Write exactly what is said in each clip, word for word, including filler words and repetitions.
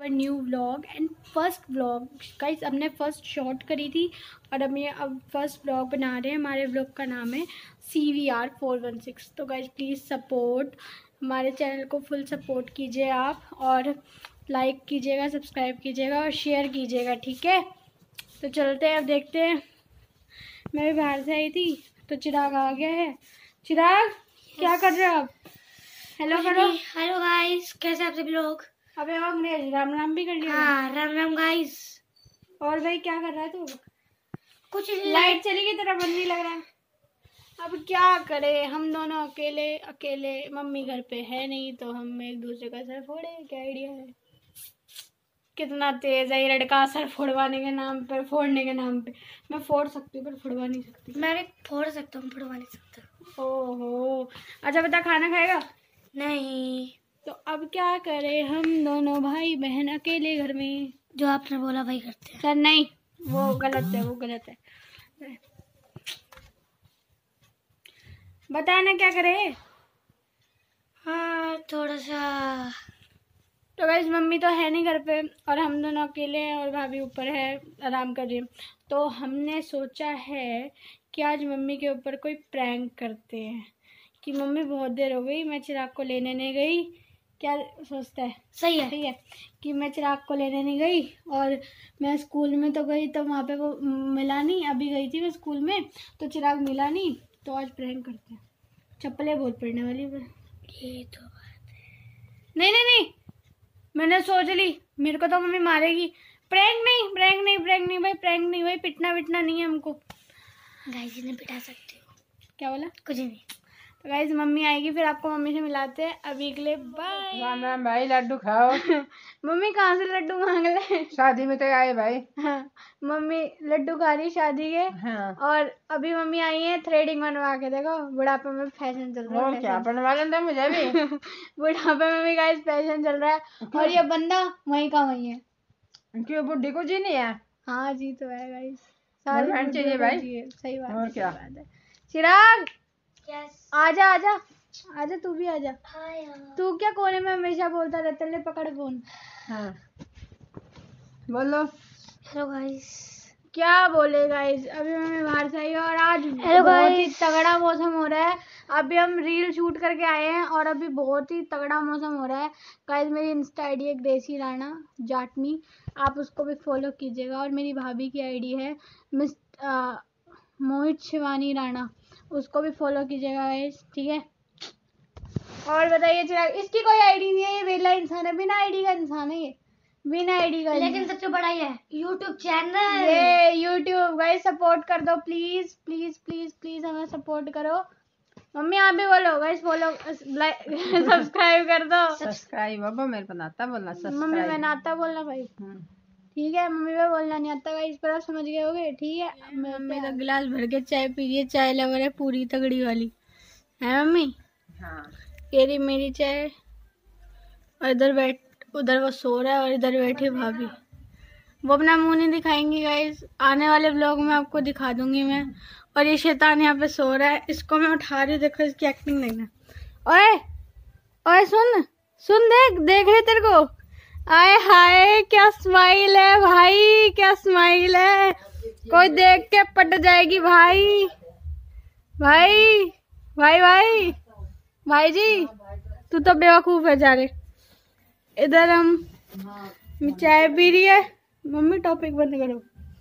New vlog and first vlog guys, हमने first shot करी थी और हम ये अब फर्स्ट व्लॉग बना रहे हैं। हमारे व्लॉग का नाम है C V R four one six. तो गाइस प्लीज़ सपोर्ट, हमारे चैनल को फुल सपोर्ट कीजिए आप, और लाइक कीजिएगा, सब्सक्राइब कीजिएगा और शेयर कीजिएगा, ठीक है। तो चलते हैं, अब देखते हैं। मैं भी बाहर से आई थी तो चिराग आ गया है। चिराग yes. क्या कर रहे हो आप? हेलो करो। हेलो गाइस, कैसे आप सभी लोग? अबे अंग्रेज राम राम भी कर लिया। हाँ, राम राम गाइस। और भाई क्या कर रहा है तू? कुछ लाइट चली गई, तेरा मन नहीं लग रहा है। अब क्या करे, हम दोनों अकेले अकेले, मम्मी घर पे है नहीं तो हम एक दूसरे का सर फोड़े। क्या आइडिया है? कितना तेज है ये लड़का सर फोड़वाने के नाम पर, फोड़ने के नाम पे। मैं फोड़ सकती हूँ पर फोड़वा नहीं सकती। मैं भी फोड़ सकता हूँ, फोड़वा नहीं सकता। ओहो, अच्छा बता, खाना खाएगा? नहीं। तो अब क्या करें, हम दोनों भाई बहन अकेले घर में। जो आपने बोला वही करते हैं। सर नहीं, वो गलत है, वो गलत है। बताए ना क्या करें। हाँ, थोड़ा सा। तो गाइस मम्मी तो है नहीं घर पे और हम दोनों अकेले हैं और भाभी ऊपर है, आराम कर रही है। तो हमने सोचा है कि आज मम्मी के ऊपर कोई प्रैंक करते हैं कि मम्मी बहुत देर हो गई, मैं चिराग को लेने नहीं गई। क्या सोचता है? सही है। ठीक है कि मैं चिराग को लेने नहीं गई और मैं स्कूल में तो गई तो वहाँ पे वो मिला नहीं। अभी गई थी मैं स्कूल में तो चिराग मिला नहीं, तो आज प्रैंक करते हैं। चप्पलें बहुत पड़ने वाली पर ये तो बात है। नहीं नहीं नहीं, मैंने सोच ली, मेरे को तो मम्मी मारेगी। प्रैंक नहीं, प्रैंक नहीं, प्रैंक नहीं भाई, प्रैंक नहीं भाई, पिटना पिटना नहीं है हमको। गाइस इन्हें पिटा सकते हो। क्या बोला? कुछ नहीं। तो गाइस मम्मी आएगी फिर आपको मम्मी से मिलाते हैं। अभी के लिए बाय। राम राम भाई, लड्डू खाओ। मम्मी कहाँ से लड्डू मांग ले? शादी में तो आए भाई। हाँ, मम्मी लड्डू खा रही शादी के। हाँ। और अभी मम्मी आई है थ्रेडिंग बनवा के। देखो बुढ़ापे में फैशन चल रहा है। और क्या बनवा लेना मुझे भी। बुढ़ापे में भी गाइस फैशन चल रहा है। और ये बंदा वहीं का वहीं है। क्यों, बुढ़ी को जी नहीं है? हाँ जी तो है गाइस, सारी चाहिए भाई। सही बात और है, क्या सही बात है। चिराग यस। आजा आजा आजा, तू भी आजा। हाय। तू क्या कोने में हमेशा बोलता रहता है? ले पकड़ फोन। हाँ बोलो। Hello guys. क्या बोले गाइस, अभी मम्मी बाहर से आई है और आज हेलो बहुत ही गाइस। तगड़ा मौसम हो रहा है। अभी हम रील शूट करके आए हैं और अभी बहुत ही तगड़ा मौसम हो रहा है। गाइस मेरी इंस्टा आईडी है ग्रेसी राणा जाटनी, आप उसको भी फॉलो कीजिएगा। और मेरी भाभी की आईडी है मिस मोहित शिवानी राणा, उसको भी फॉलो कीजिएगा गाइस, ठीक है। और बताइए चिराग, इसकी कोई आईडी नहीं है, ये वेला इंसान है, बिना आईडी का इंसान है ये, बिना आईडी का। लेकिन सबसे बड़ा ये है यूट्यूब चैनल। ये यूट्यूब गाइस, सपोर्ट कर दो प्लीज प्लीज प्लीज प्लीज, हमें सपोर्ट करो। मम्मी आप भी बोलो गाइस, फॉलो सब्सक्राइब कर दो। सब्सक्राइब बाबा, मेरे को नाता बोलना। मम्मी मैं नाता बोलना भाई, ठीक है। मम्मी में बोलना नहीं आता गाइस, पर आप समझ गए होगे, ठीक है। मम्मी तो गिलास भर के चाय पी रही है, चाय लवर है पूरी तगड़ी वाली, है मम्मी? हाँ। ये रही मेरी चाय, और इधर बैठ, उधर वो सो रहा है और इधर बैठी भाभी। वो अपना मुंह नहीं दिखाएंगी गाइस, आने वाले व्लॉग में आपको दिखा दूंगी मैं। और ये शैतान यहाँ पे सो रहा है, इसको मैं उठा रही हूँ, देखो इसकी एक्टिंग देखना। ओए ओए सुन सुन, देख देख रहे तेरे को, आए हाय क्या स्माइल है भाई, क्या स्माइल है, कोई देख के पट जाएगी भाई। भाई भाई भाई भाई जी, तू तो बेवकूफ है जा रहे। इधर हम चाय पी रही है, मम्मी टॉपिक बंद करो।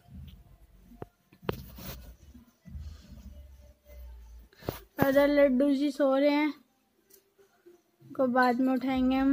इधर लड्डू जी सो रहे हैं, को बाद में उठाएंगे हम।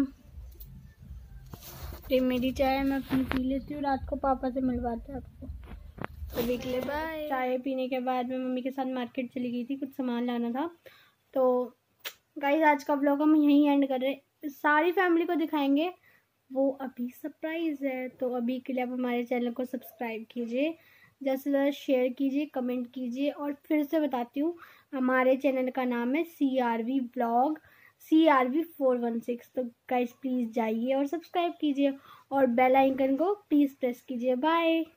ये मेरी चाय मैं अपनी पी लेती हूँ, रात को पापा से मिलवाते हैं आपको। तो देख ले बाय। चाय पीने के बाद मैं मम्मी के साथ मार्केट चली गई थी, कुछ सामान लाना था। तो गाइस आज का व्लॉग हम यहीं एंड कर रहे हैं, सारी फैमिली को दिखाएंगे, वो अभी सरप्राइज है। तो अभी के लिए आप हमारे चैनल को सब्सक्राइब कीजिए, ज़्यादा से ज़्यादा शेयर कीजिए, कमेंट कीजिए। और फिर से बताती हूँ, हमारे चैनल का नाम है C R V vlog, C R V four one six. तो गाइस प्लीज़ जाइए और सब्सक्राइब कीजिए और बेल आइकन को प्लीज़ प्रेस कीजिए। बाय।